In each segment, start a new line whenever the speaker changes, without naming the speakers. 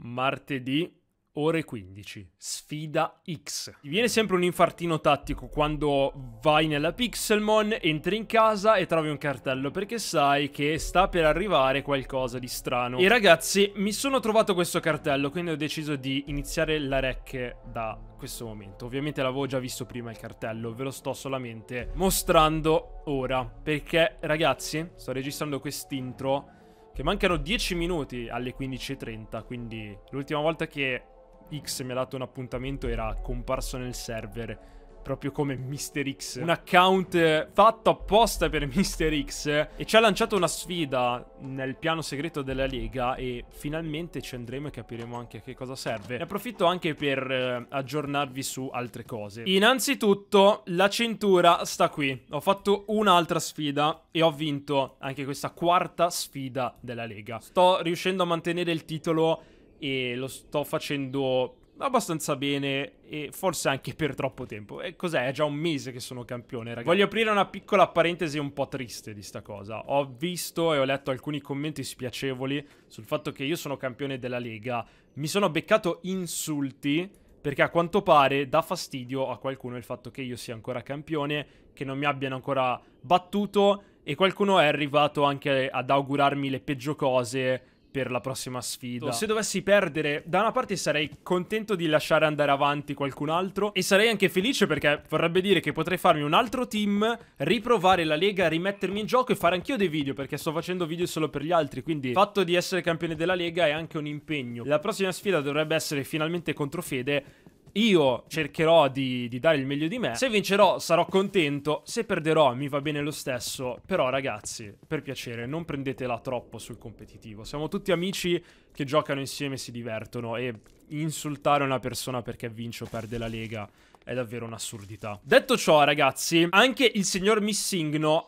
martedì, ore 15, sfida X. Ti viene sempre un infartino tattico quando vai nella Pixelmon, entri in casa e trovi un cartello, perché sai che sta per arrivare qualcosa di strano. E ragazzi, mi sono trovato questo cartello, quindi ho deciso di iniziare la rec da questo momento. Ovviamente l'avevo già visto prima il cartello, ve lo sto solamente mostrando ora, perché ragazzi, sto registrando quest'intro che mancano 10 minuti alle 15:30, quindi l'ultima volta che X mi ha dato un appuntamento era comparso nel server, proprio come Mr. X, un account fatto apposta per Mr. X, e ci ha lanciato una sfida nel piano segreto della Lega e finalmente ci andremo e capiremo anche a che cosa serve. Ne approfitto anche per aggiornarvi su altre cose. Innanzitutto la cintura sta qui, ho fatto un'altra sfida e ho vinto anche questa quarta sfida della Lega. Sto riuscendo a mantenere il titolo e lo sto facendo abbastanza bene e forse anche per troppo tempo. E cos'è? È già un mese che sono campione, ragazzi. Voglio aprire una piccola parentesi un po' triste di sta cosa. Ho visto e ho letto alcuni commenti spiacevoli sul fatto che io sono campione della Lega. Mi sono beccato insulti perché a quanto pare dà fastidio a qualcuno il fatto che io sia ancora campione, che non mi abbiano ancora battuto, e qualcuno è arrivato anche ad augurarmi le peggio cose per la prossima sfida. Se dovessi perdere, da una parte sarei contento di lasciare andare avanti qualcun altro, e sarei anche felice perché vorrebbe dire che potrei farmi un altro team, riprovare la Lega, rimettermi in gioco e fare anch'io dei video, perché sto facendo video solo per gli altri. Quindi il fatto di essere campione della Lega è anche un impegno. La prossima sfida dovrebbe essere finalmente contro Fede. Io cercherò di dare il meglio di me. Se vincerò sarò contento, se perderò mi va bene lo stesso. Però ragazzi, per piacere, non prendetela troppo sul competitivo. Siamo tutti amici che giocano insieme e si divertono, e insultare una persona perché vince o perde la Lega è davvero un'assurdità. Detto ciò, ragazzi, anche il signor Missigno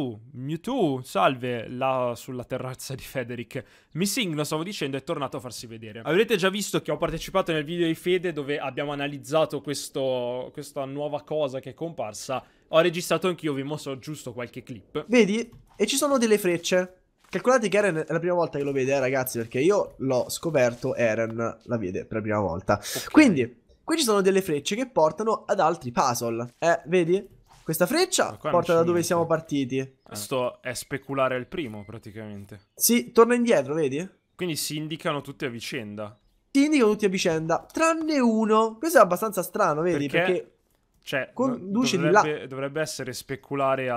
Mewtwo, salve, là sulla terrazza di Federic. Missigno, stavo dicendo, è tornato a farsi vedere. Avrete già visto che ho partecipato nel video di Fede dove abbiamo analizzato questa nuova cosa che è comparsa. Ho registrato anch'io, vi mostro giusto qualche clip.
Vedi? E ci sono delle frecce. Calcolate che Eren è la prima volta che lo vede, ragazzi, perché io l'ho scoperto, Eren la vede per la prima volta.
Okay.
Quindi qui ci sono delle frecce che portano ad altri puzzle. Vedi? Questa freccia porta da dove siamo partiti.
Questo è speculare il primo, praticamente.
Sì, torna indietro, vedi?
Quindi si indicano tutti a vicenda.
Si indicano tutti a vicenda, tranne uno. Questo è abbastanza strano, vedi? Perché
cioè,
conduce di là.
Dovrebbe essere speculare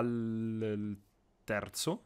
al terzo.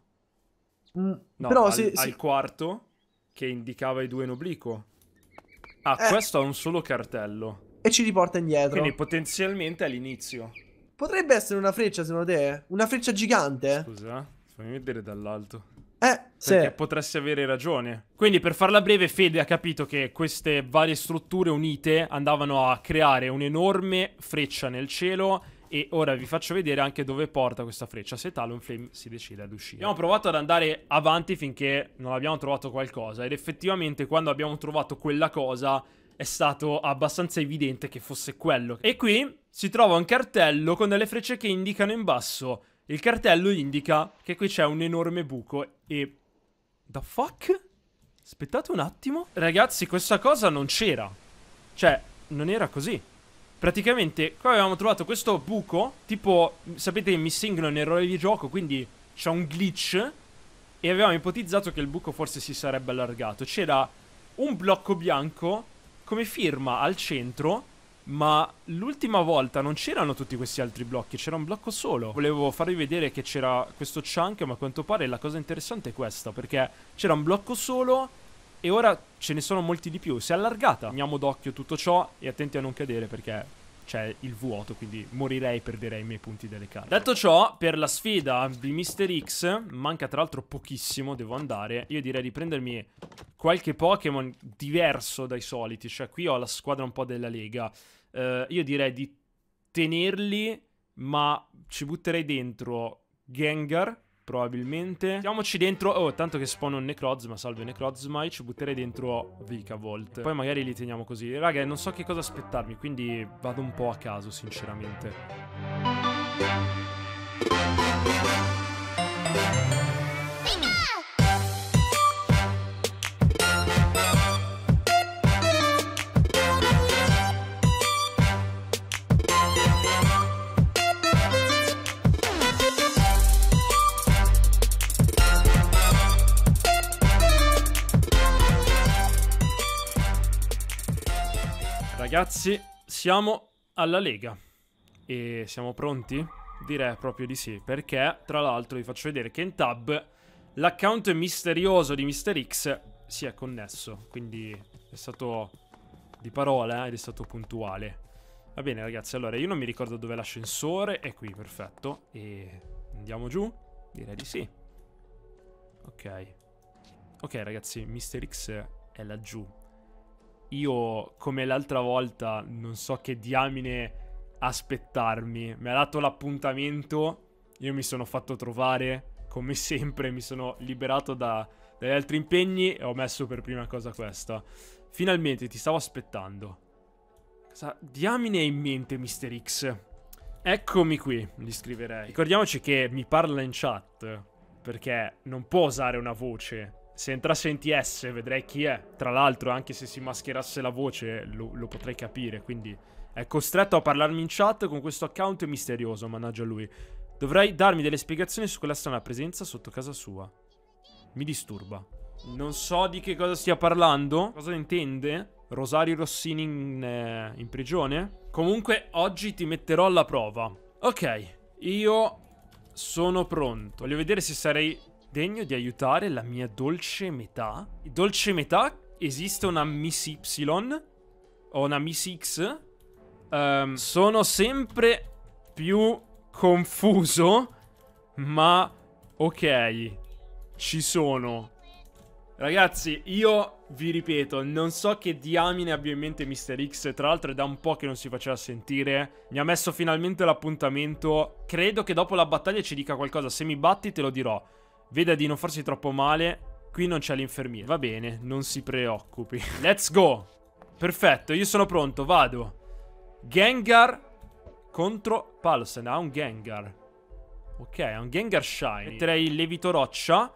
No,
però
al quarto, che indicava i due in obliquo. Questo ha un solo cartello.
E ci riporta indietro.
Quindi potenzialmente all'inizio.
Potrebbe essere una freccia, secondo te? Una freccia gigante?
Scusa, fammi vedere dall'alto.
Sì.
Potresti avere ragione. Quindi, per farla breve, Fede ha capito che queste varie strutture unite andavano a creare un'enorme freccia nel cielo. E ora vi faccio vedere anche dove porta questa freccia, se Talonflame si decide ad uscire. Abbiamo provato ad andare avanti finché non abbiamo trovato qualcosa, ed effettivamente quando abbiamo trovato quella cosa è stato abbastanza evidente che fosse quello. E qui si trova un cartello con delle frecce che indicano in basso. Il cartello indica che qui c'è un enorme buco e... The fuck? Aspettate un attimo. Ragazzi, questa cosa non c'era. Cioè, non era così. Praticamente qua avevamo trovato questo buco, tipo, sapete che Missigno è un errore di gioco, quindi c'è un glitch, e avevamo ipotizzato che il buco forse si sarebbe allargato. C'era un blocco bianco come firma al centro, ma l'ultima volta non c'erano tutti questi altri blocchi, c'era un blocco solo. Volevo farvi vedere che c'era questo chunk, ma a quanto pare la cosa interessante è questa, perché c'era un blocco solo e ora ce ne sono molti di più. Si è allargata. Teniamo d'occhio tutto ciò e attenti a non cadere, perché c'è il vuoto, quindi morirei e perderei i miei punti delle carte. Detto ciò, per la sfida di Mr. X manca tra l'altro pochissimo, devo andare. Io direi di prendermi qualche Pokémon diverso dai soliti. Cioè qui ho la squadra un po' della Lega. Io direi di tenerli, ma ci butterei dentro Gengar, probabilmente. Mettiamoci dentro... Oh, tanto che spawna un Necrozma. Salve Necrozma. Io ci butterei dentro Vikavolt. Poi magari li teniamo così. Raga, non so che cosa aspettarmi, quindi vado un po' a caso, sinceramente. Ragazzi, siamo alla Lega. E siamo pronti? Direi proprio di sì, perché tra l'altro vi faccio vedere che in tab l'account misterioso di Mr. X si è connesso. Quindi è stato di parola ed è stato puntuale. Va bene ragazzi, allora io non mi ricordo dove l'ascensore. È qui, perfetto. E andiamo giù? Direi di sì. Ok. Ok ragazzi, Mr. X è laggiù. Io, come l'altra volta, non so che diamine aspettarmi. Mi ha dato l'appuntamento. Io mi sono fatto trovare. Come sempre mi sono liberato dagli altri impegni e ho messo per prima cosa questa. Finalmente ti stavo aspettando. Cosa diamine hai in mente, Mr. X? Eccomi qui, gli scriverei. Ricordiamoci che mi parla in chat, perché non può usare una voce. Se entrasse in TS vedrei chi è. Tra l'altro, anche se si mascherasse la voce lo potrei capire. Quindi è costretto a parlarmi in chat con questo account misterioso, mannaggia lui. Dovrei darmi delle spiegazioni su quella strana presenza sotto casa sua. Mi disturba. Non so di che cosa stia parlando. Cosa intende? Rosario Rossini in prigione? Comunque oggi ti metterò alla prova. Ok, io sono pronto. Voglio vedere se sarei degno di aiutare la mia dolce metà. Dolce metà? Esiste una Miss Y o una Miss X? Sono sempre più confuso, ma ok, ci sono. Ragazzi, io vi ripeto, non so che diamine abbia in mente Mr. X. Tra l'altro è da un po' che non si faceva sentire. Mi ha messo finalmente l'appuntamento. Credo che dopo la battaglia ci dica qualcosa. Se mi batti te lo dirò. Veda di non farsi troppo male. Qui non c'è l'infermiere. Va bene, non si preoccupi. Let's go. Perfetto, io sono pronto, vado. Gengar contro Paulsen. Ha un Gengar. Ok, ha un Gengar Shiny. Metterei il Levito Roccia.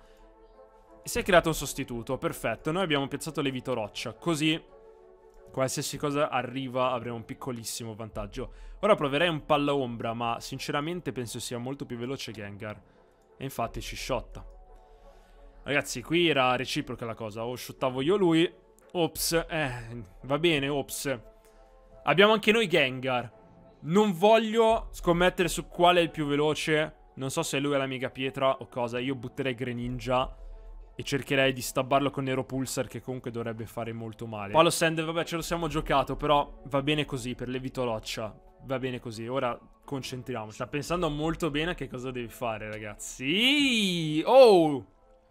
E si è creato un sostituto. Perfetto, noi abbiamo piazzato Levito Roccia. Così qualsiasi cosa arriva avremo un piccolissimo vantaggio. Ora proverei un Palla Ombra, ma sinceramente penso sia molto più veloce Gengar. E infatti ci shotta. Ragazzi, qui era reciproca la cosa. O shottavo io lui. Ops, va bene, ops. Abbiamo anche noi Gengar. Non voglio scommettere su quale è il più veloce. Non so se lui è la mega pietra o cosa. Io butterei Greninja e cercherei di stabbarlo con Nero Pulsar, che comunque dovrebbe fare molto male. Palo Sand, vabbè, ce lo siamo giocato, però va bene così per Levito Roccia. Va bene così, ora concentriamoci. Sta pensando molto bene a che cosa devi fare, ragazzi. Oh!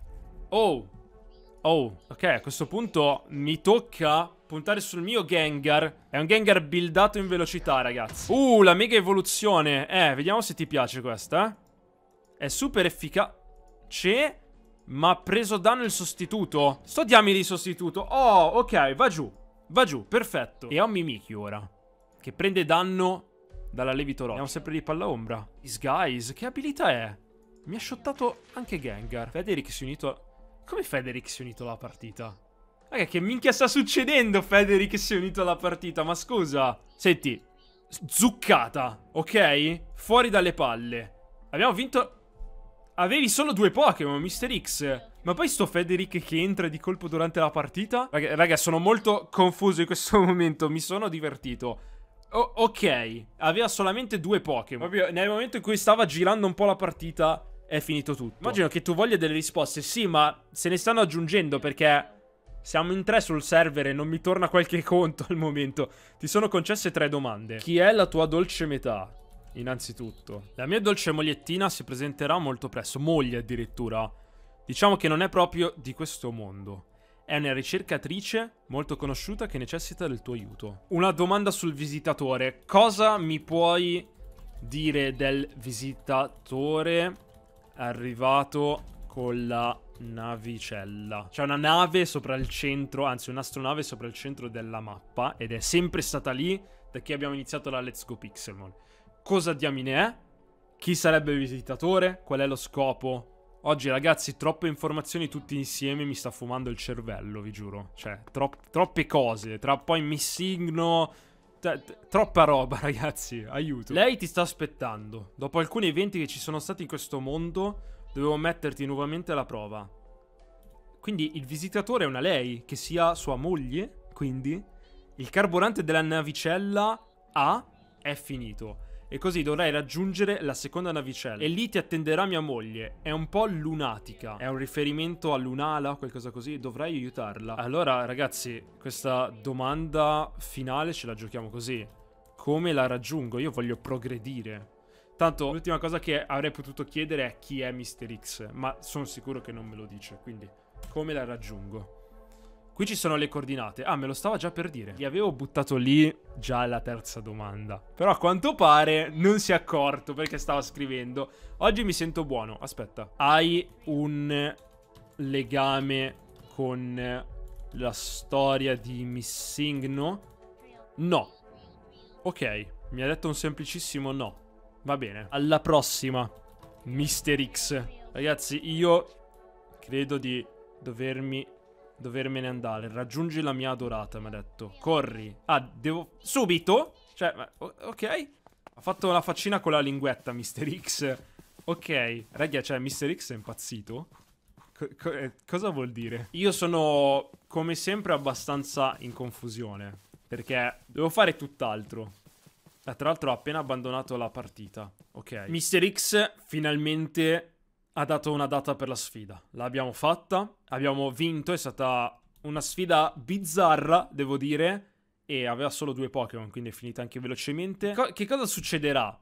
Oh! Oh, ok, a questo punto mi tocca puntare sul mio Gengar. È un Gengar buildato in velocità, ragazzi. La mega evoluzione. Vediamo se ti piace questa, È super efficace, ma ha preso danno il sostituto. Sto diamine di sostituto. Oh, ok, va giù. Va giù, perfetto. E ho Mimikyu ora, che prende danno dalla Levito Roccia. Andiamo sempre di Palla Ombra. Disguise, che abilità è? Mi ha shottato anche Gengar. Federic si è unito... Come Federic si è unito alla partita? Raga, che minchia sta succedendo? Federic si è unito alla partita, ma scusa. Senti, zuccata, ok? Fuori dalle palle. Abbiamo vinto... Avevi solo 2 Pokémon, Mr. X. Ma poi sto Federic che entra di colpo durante la partita? Raga, sono molto confuso in questo momento. Mi sono divertito. Ok, aveva solamente 2 Pokémon. Proprio nel momento in cui stava girando un po' la partita è finito tutto. Immagino che tu voglia delle risposte. Sì, ma se ne stanno aggiungendo perché siamo in 3 sul server e non mi torna qualche conto al momento. Ti sono concesse 3 domande. Chi è la tua dolce metà? Innanzitutto, la mia dolce mogliettina si presenterà molto presto. Moglie addirittura. Diciamo che non è proprio di questo mondo. È una ricercatrice molto conosciuta che necessita del tuo aiuto. Una domanda sul visitatore. Cosa mi puoi dire del visitatore arrivato con la navicella? C'è una nave sopra il centro, anzi un'astronave sopra il centro della mappa, ed è sempre stata lì da che abbiamo iniziato la Let's Go Pixelmon. Cosa diamine è? Chi sarebbe il visitatore? Qual è lo scopo? Oggi ragazzi, troppe informazioni tutti insieme mi sta fumando il cervello, vi giuro. Cioè, troppe cose. Tra poi mi signo... Troppa roba, ragazzi, aiuto. Lei ti sta aspettando. Dopo alcuni eventi che ci sono stati in questo mondo, dovevo metterti nuovamente alla prova. Quindi il visitatore è una lei, che sia sua moglie, quindi... Il carburante della navicella A è finito. E così dovrai raggiungere la seconda navicella. E lì ti attenderà mia moglie. È un po' lunatica. È un riferimento a Lunala, qualcosa così. Dovrai aiutarla. Allora, ragazzi, questa domanda finale ce la giochiamo così. Come la raggiungo? Io voglio progredire. Tanto, l'ultima cosa che avrei potuto chiedere è chi è Mr. X. Ma sono sicuro che non me lo dice. Quindi, come la raggiungo? Qui ci sono le coordinate. Ah, me lo stava già per dire. Li avevo buttato lì già alla terza domanda. Però a quanto pare non si è accorto perché stava scrivendo. Oggi mi sento buono. Aspetta. Hai un legame con la storia di Missingno? No. Ok. Mi ha detto un semplicissimo no. Va bene. Alla prossima, Mr. X. Ragazzi, io credo di dovermene andare. Raggiungi la mia adorata, mi ha detto. Corri. Ah, devo... Subito? Cioè, ok. Ha fatto una faccina con la linguetta, Mr. X. Ok. Raga, cioè, Mr. X è impazzito? Cosa vuol dire? Io sono, come sempre, abbastanza in confusione. Perché devo fare tutt'altro. Tra l'altro ho appena abbandonato la partita. Ok. Mr. X finalmente ha dato una data per la sfida. L'abbiamo fatta, abbiamo vinto, è stata una sfida bizzarra, devo dire, e aveva solo 2 Pokémon, quindi è finita anche velocemente. Che cosa succederà?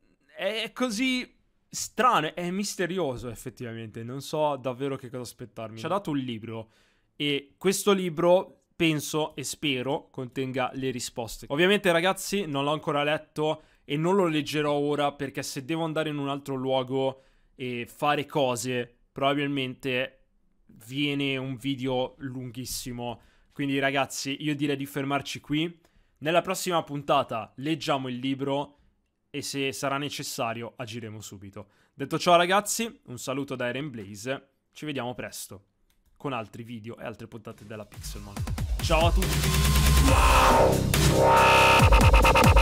È così strano, è misterioso effettivamente, non so davvero che cosa aspettarmi. Ci ha dato un libro e questo libro, penso e spero, contenga le risposte. Ovviamente ragazzi non l'ho ancora letto e non lo leggerò ora perché se devo andare in un altro luogo e fare cose, probabilmente viene un video lunghissimo. Quindi ragazzi, io direi di fermarci qui. Nella prossima puntata leggiamo il libro e se sarà necessario agiremo subito. Detto ciò ragazzi, un saluto da Eren Blaze. Ci vediamo presto con altri video e altre puntate della Pixelmon. Ciao a tutti!